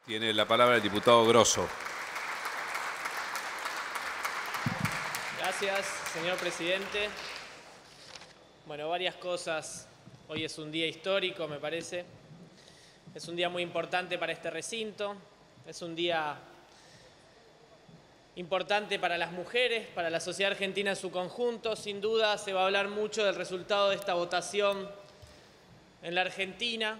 Tiene la palabra el diputado Grosso. Gracias, señor presidente. Bueno, varias cosas. Hoy es un día histórico, me parece. Es un día muy importante para este recinto. Es un día importante para las mujeres, para la sociedad argentina en su conjunto. Sin duda se va a hablar mucho del resultado de esta votación en la Argentina.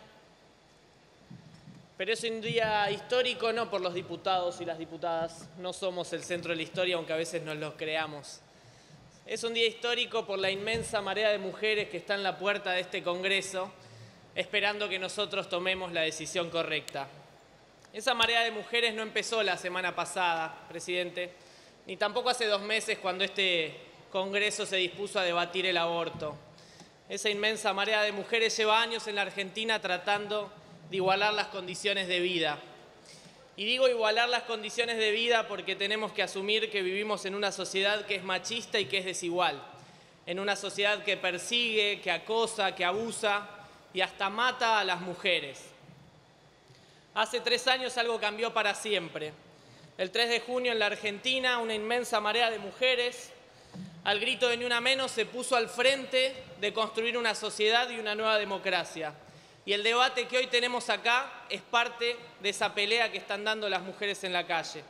Pero es un día histórico no por los diputados y las diputadas. No somos el centro de la historia, aunque a veces nos lo creamos. Es un día histórico por la inmensa marea de mujeres que está en la puerta de este Congreso, esperando que nosotros tomemos la decisión correcta. Esa marea de mujeres no empezó la semana pasada, presidente, ni tampoco hace 2 meses cuando este Congreso se dispuso a debatir el aborto. Esa inmensa marea de mujeres lleva años en la Argentina tratando de igualar las condiciones de vida. Y digo igualar las condiciones de vida porque tenemos que asumir que vivimos en una sociedad que es machista y que es desigual, en una sociedad que persigue, que acosa, que abusa y hasta mata a las mujeres. Hace 3 años algo cambió para siempre. El 3 de junio en la Argentina, una inmensa marea de mujeres, al grito de ni una menos, se puso al frente de construir una sociedad y una nueva democracia. Y el debate que hoy tenemos acá es parte de esa pelea que están dando las mujeres en la calle.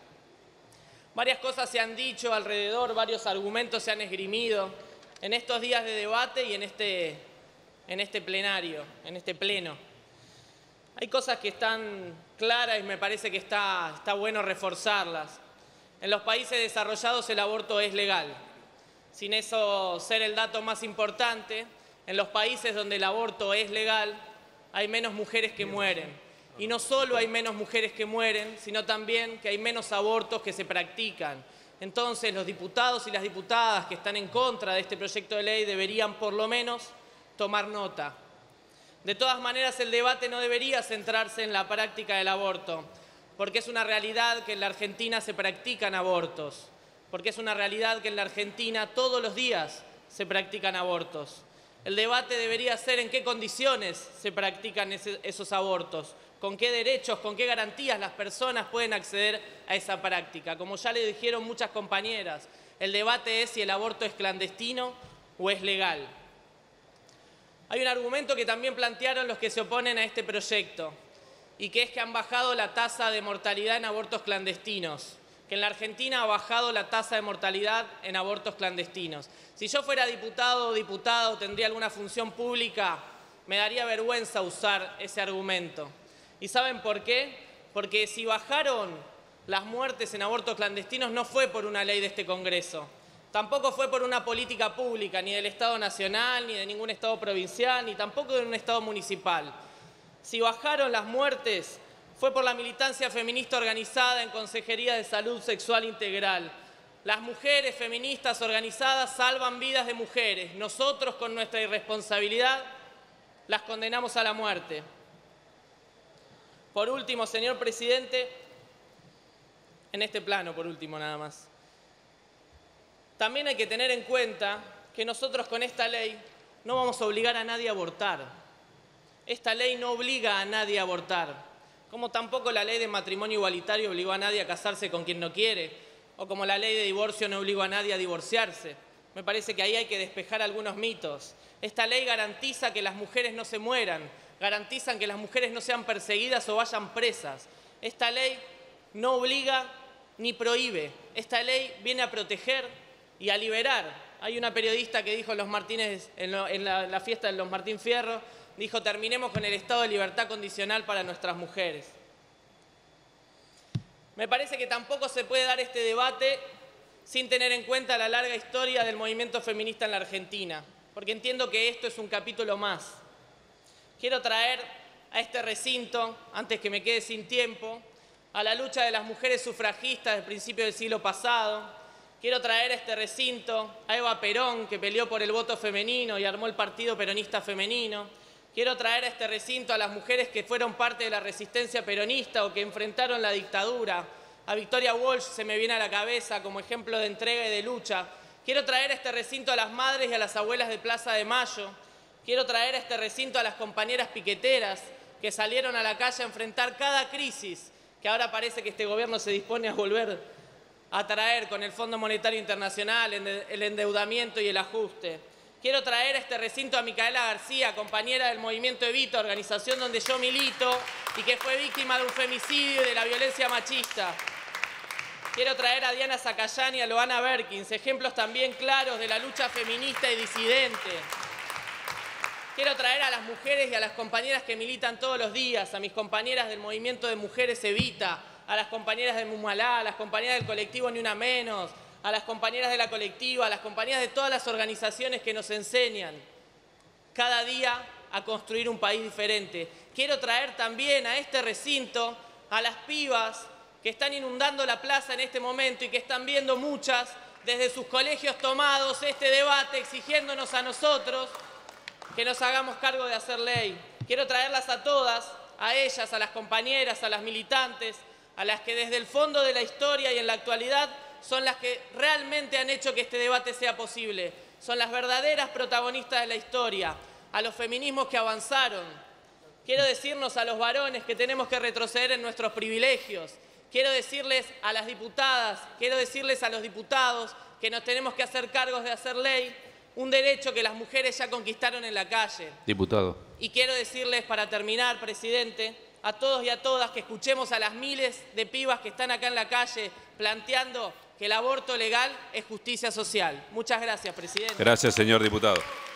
Varias cosas se han dicho alrededor, varios argumentos se han esgrimido en estos días de debate y en este pleno. Hay cosas que están claras y me parece que está bueno reforzarlas. En los países desarrollados el aborto es legal. Sin eso ser el dato más importante, en los países donde el aborto es legal, hay menos mujeres que mueren. Y no solo hay menos mujeres que mueren, sino también que hay menos abortos que se practican. Entonces, los diputados y las diputadas que están en contra de este proyecto de ley deberían, por lo menos, tomar nota. De todas maneras, el debate no debería centrarse en la práctica del aborto, porque es una realidad que en la Argentina se practican abortos, porque es una realidad que en la Argentina todos los días se practican abortos. El debate debería ser en qué condiciones se practican esos abortos, con qué derechos, con qué garantías las personas pueden acceder a esa práctica. Como ya le dijeron muchas compañeras, el debate es si el aborto es clandestino o es legal. Hay un argumento que también plantearon los que se oponen a este proyecto, y que es que han bajado la tasa de mortalidad en abortos clandestinos, que en la Argentina ha bajado la tasa de mortalidad en abortos clandestinos. Si yo fuera diputado o diputada o tendría alguna función pública, me daría vergüenza usar ese argumento. ¿Y saben por qué? Porque si bajaron las muertes en abortos clandestinos no fue por una ley de este Congreso, tampoco fue por una política pública, ni del Estado Nacional, ni de ningún Estado provincial, ni tampoco de un Estado municipal. Si bajaron las muertes fue por la militancia feminista organizada en Consejería de Salud Sexual Integral. Las mujeres feministas organizadas salvan vidas de mujeres. Nosotros, con nuestra irresponsabilidad, las condenamos a la muerte. Por último, señor presidente, en este plano, por último nada más, también hay que tener en cuenta que nosotros con esta ley no vamos a obligar a nadie a abortar. Esta ley no obliga a nadie a abortar. Como tampoco la ley de matrimonio igualitario obligó a nadie a casarse con quien no quiere, o como la ley de divorcio no obligó a nadie a divorciarse. Me parece que ahí hay que despejar algunos mitos. Esta ley garantiza que las mujeres no se mueran, garantizan que las mujeres no sean perseguidas o vayan presas. Esta ley no obliga ni prohíbe. Esta ley viene a proteger y a liberar. Hay una periodista que dijo en la fiesta de los Martín Fierro, dijo: terminemos con el estado de libertad condicional para nuestras mujeres. Me parece que tampoco se puede dar este debate sin tener en cuenta la larga historia del movimiento feminista en la Argentina, porque entiendo que esto es un capítulo más. Quiero traer a este recinto, antes que me quede sin tiempo, a la lucha de las mujeres sufragistas del principio del siglo pasado. Quiero traer a este recinto a Eva Perón, que peleó por el voto femenino y armó el Partido Peronista Femenino. Quiero traer a este recinto a las mujeres que fueron parte de la resistencia peronista o que enfrentaron la dictadura. A Victoria Walsh se me viene a la cabeza como ejemplo de entrega y de lucha. Quiero traer a este recinto a las madres y a las abuelas de Plaza de Mayo. Quiero traer a este recinto a las compañeras piqueteras que salieron a la calle a enfrentar cada crisis que ahora parece que este gobierno se dispone a volver a traer con el Fondo Monetario Internacional, el endeudamiento y el ajuste. Quiero traer a este recinto a Micaela García, compañera del Movimiento Evita, organización donde yo milito y que fue víctima de un femicidio y de la violencia machista. Quiero traer a Diana Zacayán y a Loana Berkins, ejemplos también claros de la lucha feminista y disidente. Quiero traer a las mujeres y a las compañeras que militan todos los días, a mis compañeras del Movimiento de Mujeres Evita, a las compañeras de Mumalá, a las compañeras del colectivo Ni Una Menos, a las compañeras de la colectiva, a las compañeras de todas las organizaciones que nos enseñan cada día a construir un país diferente. Quiero traer también a este recinto a las pibas que están inundando la plaza en este momento y que están viendo muchas desde sus colegios tomados este debate exigiéndonos a nosotros que nos hagamos cargo de hacer ley. Quiero traerlas a todas, a ellas, a las compañeras, a las militantes, a las que desde el fondo de la historia y en la actualidad son las que realmente han hecho que este debate sea posible. Son las verdaderas protagonistas de la historia, a los feminismos que avanzaron. Quiero decirnos a los varones que tenemos que retroceder en nuestros privilegios. Quiero decirles a las diputadas, quiero decirles a los diputados que nos tenemos que hacer cargos de hacer ley, un derecho que las mujeres ya conquistaron en la calle. Diputado. Y quiero decirles, para terminar, presidente, a todos y a todas que escuchemos a las miles de pibas que están acá en la calle planteando que el aborto legal es justicia social. Muchas gracias, presidente. Gracias, señor diputado.